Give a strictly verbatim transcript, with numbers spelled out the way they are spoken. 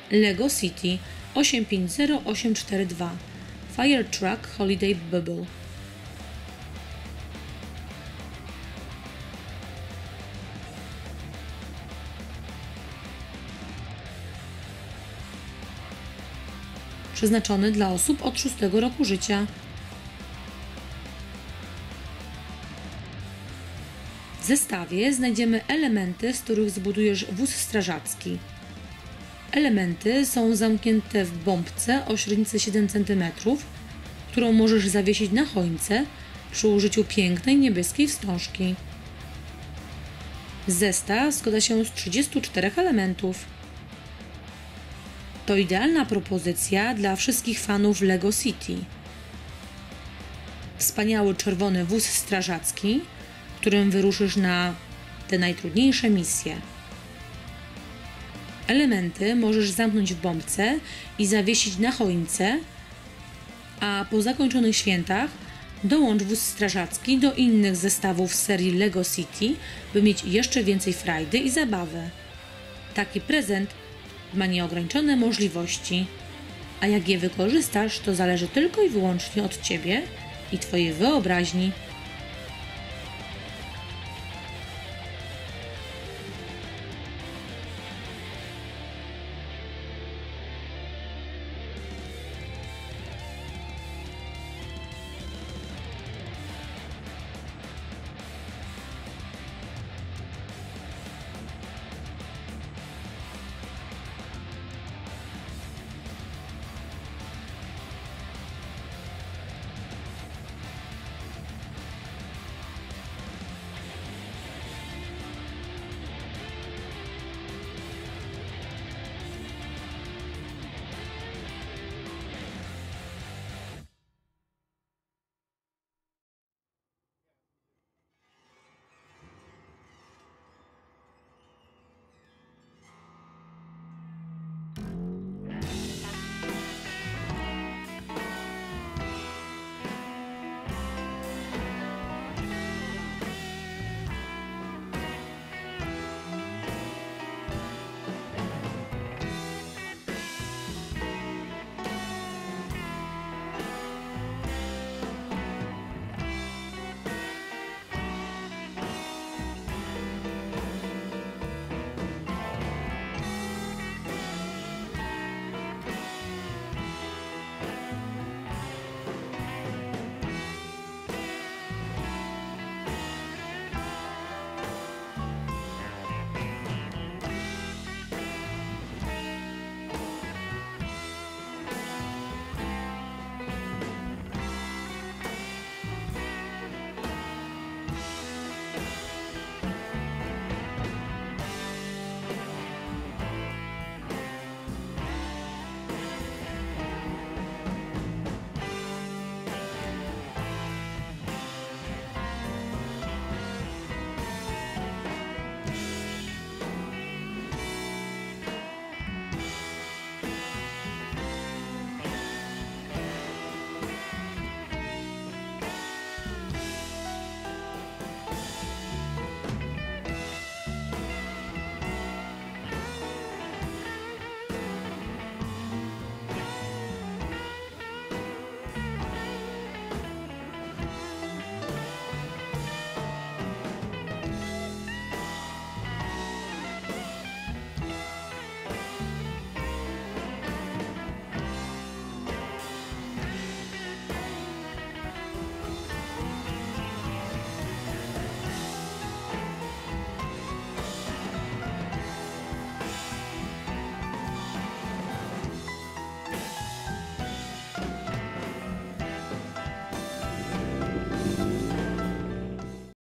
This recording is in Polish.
Lego City osiem pięć zero osiem cztery dwa Fire Truck Holiday Bubble. Przeznaczony dla osób od szóstego roku życia. W zestawie znajdziemy elementy, z których zbudujesz wóz strażacki. Elementy są zamknięte w bombce o średnicy siedem centymetrów, którą możesz zawiesić na choince przy użyciu pięknej niebieskiej wstążki. Zestaw składa się z trzydziestu czterech elementów. To idealna propozycja dla wszystkich fanów Lego City. Wspaniały czerwony wóz strażacki, którym wyruszysz na te najtrudniejsze misje. Elementy możesz zamknąć w bombce i zawiesić na choince, a po zakończonych świętach dołącz wóz strażacki do innych zestawów z serii Lego City, by mieć jeszcze więcej frajdy i zabawy. Taki prezent ma nieograniczone możliwości, a jak je wykorzystasz, to zależy tylko i wyłącznie od Ciebie i Twojej wyobraźni.